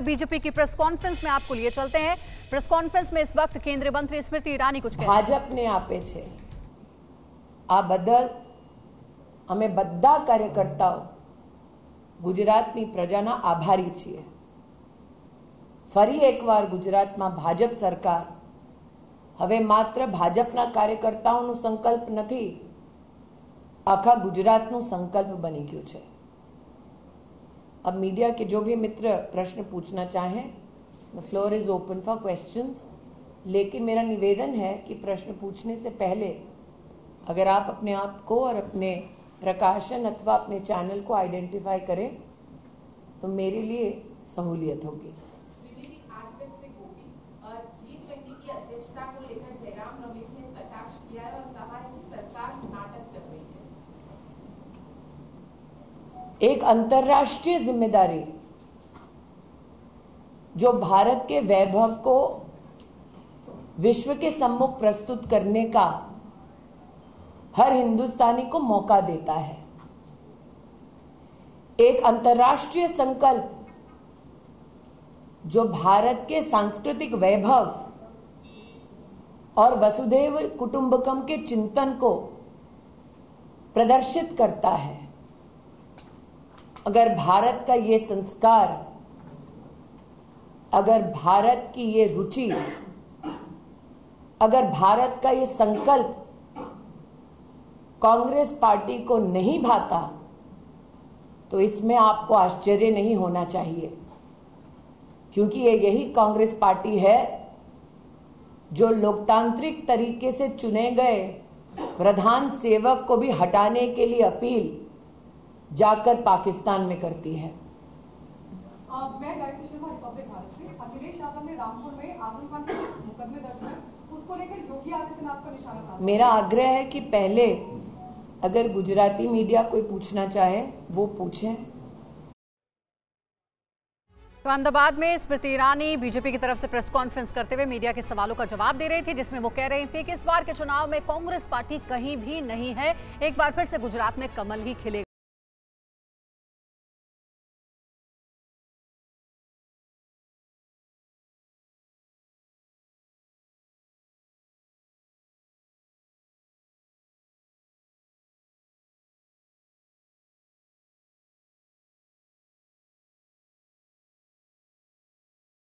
BJP की press conference में आपको लिए चलते हैं। प्रेस कॉन्फ्रेंस में इस वक्त केंद्रीय मंत्री स्मृति ईरानी कुछ कह भाजपने આપે છે આ બદલ અમે બધા કાર્યકર્તાઓ ગુજરાતની પ્રજાના આભારી છીએ। ફરી એકવાર ગુજરાતમાં ભાજપ સરકાર હવે માત્ર ભાજપના કાર્યકર્તાઓનો સંકલ્પ નથી, આખા ગુજરાતનો સંકલ્પ બની ગયો છે। अब मीडिया के जो भी मित्र प्रश्न पूछना चाहें, the floor is open for questions. लेकिन मेरा निवेदन है कि प्रश्न पूछने से पहले अगर आप अपने आप को और अपने प्रकाशन अथवा अपने चैनल को आइडेंटिफाई करें तो मेरे लिए सहूलियत होगी। एक अंतर्राष्ट्रीय जिम्मेदारी जो भारत के वैभव को विश्व के सम्मुख प्रस्तुत करने का हर हिंदुस्तानी को मौका देता है, एक अंतर्राष्ट्रीय संकल्प जो भारत के सांस्कृतिक वैभव और वसुधैव कुटुंबकम के चिंतन को प्रदर्शित करता है। अगर भारत का ये संस्कार, अगर भारत की ये रुचि, अगर भारत का ये संकल्प कांग्रेस पार्टी को नहीं भाता तो इसमें आपको आश्चर्य नहीं होना चाहिए, क्योंकि ये यही कांग्रेस पार्टी है जो लोकतांत्रिक तरीके से चुने गए प्रधान सेवक को भी हटाने के लिए अपील जाकर पाकिस्तान में करती है। मैं गायत्री शर्मा, रिपब्लिक भारत से। अखिलेश यादव ने रामपुर में आजम खान के मुकदमे दर्ज है, उसको लेकर योगी आदित्यनाथ का निशाना साधा। मेरा आग्रह है कि पहले अगर गुजराती मीडिया कोई पूछना चाहे वो पूछें। तो अहमदाबाद में स्मृति ईरानी बीजेपी की तरफ से प्रेस कॉन्फ्रेंस करते हुए मीडिया के सवालों का जवाब दे रही थी, जिसमें वो कह रही थी कि इस बार के चुनाव में कांग्रेस पार्टी कहीं भी नहीं है, एक बार फिर से गुजरात में कमल ही खिलेगा।